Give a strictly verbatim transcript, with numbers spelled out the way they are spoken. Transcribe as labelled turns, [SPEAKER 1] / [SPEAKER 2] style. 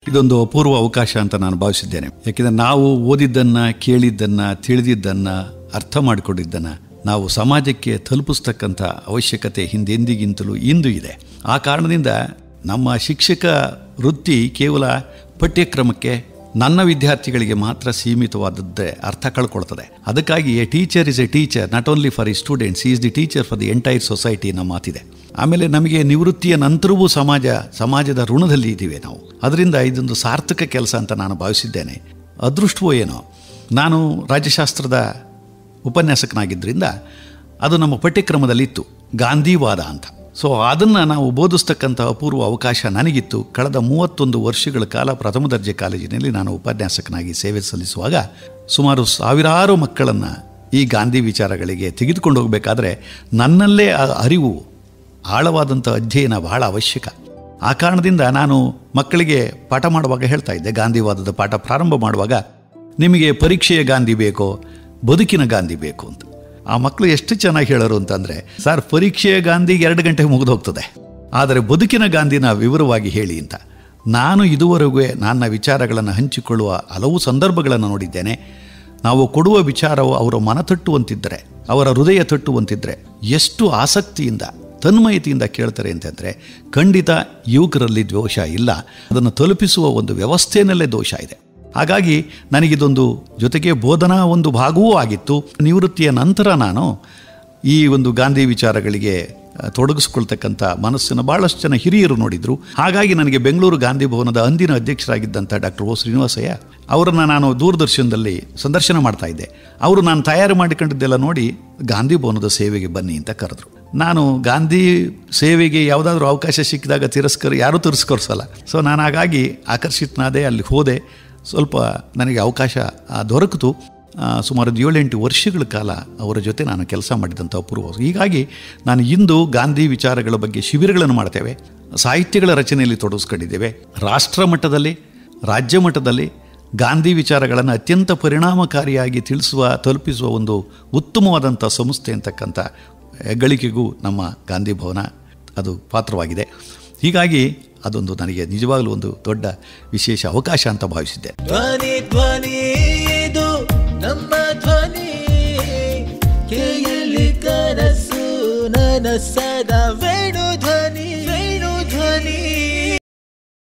[SPEAKER 1] ಇದೊಂದು ಅಪೂರ್ವ ಅವಕಾಶ ಅಂತ ನಾನು ಭಾವಿಸಿದ್ದೇನೆ. ಯಾಕೆಂದರೆ ನಾವು ಓದಿದ್ದನ್ನು, ಕೇಳಿದ್ದನ್ನು, ತಿಳಿದಿದ್ದನ್ನು, ಅರ್ಥ ಮಾಡಿಕೊಂಡಿದ್ದನ್ನು ನಾವು ಸಮಾಜಕ್ಕೆ ತಲುಪಿಸ್ತಕ್ಕಂಥ ಅವಶ್ಯಕತೆ ಹಿಂದೆಂದಿಗಿಂತಲೂ ಇಂದು ಇದೆ. ಆ ಕಾರಣದಿಂದ ನಮ್ಮ ಶಿಕ್ಷಕ ವೃತ್ತಿ ಕೇವಲ ಪಠ್ಯಕ್ರಮಕ್ಕೆ, ನನ್ನ ವಿದ್ಯಾರ್ಥಿಗಳಿಗೆ ಮಾತ್ರ ಸೀಮಿತವಾದದ್ದೇ ಅರ್ಥ ಕಳ್ಕೊಳ್ತದೆ. ಅದಕ್ಕಾಗಿ a teacher is a teacher not only for ಈ students, is the teacher for the entire society ಅನ್ನೋ ಮಾತಿದೆ. ಆಮೇಲೆ ನಮಗೆ ನಿವೃತ್ತಿಯ ನಂತರವೂ ಸಮಾಜ ಸಮಾಜದ ಋಣದಲ್ಲಿ ಇದ್ದೀವಿ ನಾವು. ಅದರಿಂದ ಇದೊಂದು ಸಾರ್ಥಕ ಕೆಲಸ ಅಂತ ನಾನು ಭಾವಿಸಿದ್ದೇನೆ. ಅದೃಷ್ಟವೋ ಏನೋ, ನಾನು ರಾಜ್ಯಶಾಸ್ತ್ರದ ಉಪನ್ಯಾಸಕನಾಗಿದ್ದರಿಂದ ಅದು ನಮ್ಮ ಪಠ್ಯಕ್ರಮದಲ್ಲಿತ್ತು, ಗಾಂಧಿವಾದ ಅಂತ. ಸೊ ಅದನ್ನು ನಾವು ಬೋಧಿಸ್ತಕ್ಕಂಥ ಅಪೂರ್ವ ಅವಕಾಶ ನನಗಿತ್ತು. ಕಳೆದ ಮೂವತ್ತೊಂದು ವರ್ಷಗಳ ಕಾಲ ಪ್ರಥಮ ದರ್ಜೆ ಕಾಲೇಜಿನಲ್ಲಿ ನಾನು ಉಪನ್ಯಾಸಕನಾಗಿ ಸೇವೆ ಸಲ್ಲಿಸುವಾಗ ಸುಮಾರು ಸಾವಿರಾರು ಮಕ್ಕಳನ್ನು ಈ ಗಾಂಧಿ ವಿಚಾರಗಳಿಗೆ ತೆಗೆದುಕೊಂಡು ಹೋಗಬೇಕಾದ್ರೆ ನನ್ನಲ್ಲೇ ಆ ಅರಿವು, ಆಳವಾದಂಥ ಅಧ್ಯಯನ ಬಹಳ ಅವಶ್ಯಕ. ಆ ಕಾರಣದಿಂದ ನಾನು ಮಕ್ಕಳಿಗೆ ಪಾಠ ಮಾಡುವಾಗ ಹೇಳ್ತಾ ಇದ್ದೆ, ಗಾಂಧಿವಾದದ ಪಾಠ ಪ್ರಾರಂಭ ಮಾಡುವಾಗ, ನಿಮಗೆ ಪರೀಕ್ಷೆಯ ಗಾಂಧಿ ಬೇಕೋ ಬದುಕಿನ ಗಾಂಧಿ ಬೇಕು ಅಂತ. ಆ ಮಕ್ಕಳು ಎಷ್ಟು ಚೆನ್ನಾಗಿ ಹೇಳೋರು ಅಂತಂದರೆ, ಸರ್ ಪರೀಕ್ಷೆಯ ಗಾಂಧಿಗೆ ಎರಡು ಗಂಟೆಗೆ ಮುಗಿದು ಹೋಗ್ತದೆ, ಆದರೆ ಬದುಕಿನ ಗಾಂಧಿನ ವಿವರವಾಗಿ ಹೇಳಿ ಅಂತ. ನಾನು ಇದುವರೆಗೂ ನನ್ನ ವಿಚಾರಗಳನ್ನು ಹಂಚಿಕೊಳ್ಳುವ ಹಲವು ಸಂದರ್ಭಗಳನ್ನು ನೋಡಿದ್ದೇನೆ. ನಾವು ಕೊಡುವ ವಿಚಾರವು ಅವರ ಮನ ತಟ್ಟುವಂತಿದ್ದರೆ, ಅವರ ಹೃದಯ ತಟ್ಟುವಂತಿದ್ದರೆ ಎಷ್ಟು ಆಸಕ್ತಿಯಿಂದ ತನ್ಮಯತೆಯಿಂದ ಕೇಳ್ತಾರೆ ಅಂತಂದರೆ ಖಂಡಿತ ಯುವಕರಲ್ಲಿ ದೋಷ ಇಲ್ಲ, ಅದನ್ನು ತಲುಪಿಸುವ ಒಂದು ವ್ಯವಸ್ಥೆಯಲ್ಲೇ ದೋಷ ಇದೆ. ಹಾಗಾಗಿ ನನಗಿದೊಂದು ಜೊತೆಗೆ ಬೋಧನಾ ಒಂದು ಭಾಗವೂ ಆಗಿತ್ತು. ನಿವೃತ್ತಿಯ ನಂತರ ನಾನು ಈ ಒಂದು ಗಾಂಧಿ ವಿಚಾರಗಳಿಗೆ ತೊಡಗಿಸ್ಕೊಳ್ತಕ್ಕಂಥ ಮನಸ್ಸನ್ನು ಭಾಳಷ್ಟು ಜನ ಹಿರಿಯರು ನೋಡಿದರು. ಹಾಗಾಗಿ ನನಗೆ ಬೆಂಗಳೂರು ಗಾಂಧಿ ಭವನದ ಅಂದಿನ ಅಧ್ಯಕ್ಷರಾಗಿದ್ದಂಥ ಡಾಕ್ಟರ್ ಓ ಶ್ರೀನಿವಾಸಯ್ಯ ಅವರನ್ನು ನಾನು ದೂರದರ್ಶನದಲ್ಲಿ ಸಂದರ್ಶನ ಮಾಡ್ತಾ ಇದ್ದೆ. ಅವರು ನಾನು ತಯಾರು ಮಾಡಿಕೊಂಡಿದ್ದೆಲ್ಲ ನೋಡಿ ಗಾಂಧಿ ಭವನದ ಸೇವೆಗೆ ಬನ್ನಿ ಅಂತ ಕರೆದ್ರು. ನಾನು ಗಾಂಧಿ ಸೇವೆಗೆ ಯಾವುದಾದ್ರೂ ಅವಕಾಶ ಸಿಕ್ಕಿದಾಗ ತಿರಸ್ಕರ ಯಾರೂ ತಿರಸ್ಕರಿಸಲ್ಲ. ಸೊ ನಾನು ಹಾಗಾಗಿ ಆಕರ್ಷಿತನಾದೆ, ಅಲ್ಲಿ ಹೋದೆ. ಸ್ವಲ್ಪ ನನಗೆ ಅವಕಾಶ ದೊರಕಿತು. ಸುಮಾರು ಏಳೆಂಟು ವರ್ಷಗಳ ಕಾಲ ಅವರ ಜೊತೆ ನಾನು ಕೆಲಸ ಮಾಡಿದಂಥ ಅಪೂರ್ವ. ಹೀಗಾಗಿ ನಾನು ಇಂದು ಗಾಂಧಿ ವಿಚಾರಗಳ ಬಗ್ಗೆ ಶಿಬಿರಗಳನ್ನು ಮಾಡ್ತೇವೆ, ಸಾಹಿತ್ಯಗಳ ರಚನೆಯಲ್ಲಿ ತೊಡಗಿಸ್ಕೊಂಡಿದ್ದೇವೆ. ರಾಷ್ಟ್ರ ಮಟ್ಟದಲ್ಲಿ, ರಾಜ್ಯ ಮಟ್ಟದಲ್ಲಿ ಗಾಂಧಿ ವಿಚಾರಗಳನ್ನು ಅತ್ಯಂತ ಪರಿಣಾಮಕಾರಿಯಾಗಿ ತಿಳಿಸುವ, ತಲುಪಿಸುವ ಒಂದು ಉತ್ತಮವಾದಂಥ ಸಂಸ್ಥೆ ಅಂತಕ್ಕಂಥ ಹೆಗ್ಗಳಿಕೆಗೂ ನಮ್ಮ ಗಾಂಧಿ ಭವನ ಅದು ಪಾತ್ರವಾಗಿದೆ. ಹೀಗಾಗಿ ಅದೊಂದು ನನಗೆ ನಿಜವಾಗಲೂ ಒಂದು ದೊಡ್ಡ ವಿಶೇಷ ಅವಕಾಶ ಅಂತ ಭಾವಿಸಿದ್ದೆ.
[SPEAKER 2] ಧ್ವನಿ ಧ್ವನಿ ಇದು ನಮ್ಮ ಧ್ವನಿ, ಕೇಳಿ ಕನಸು ನನಸದ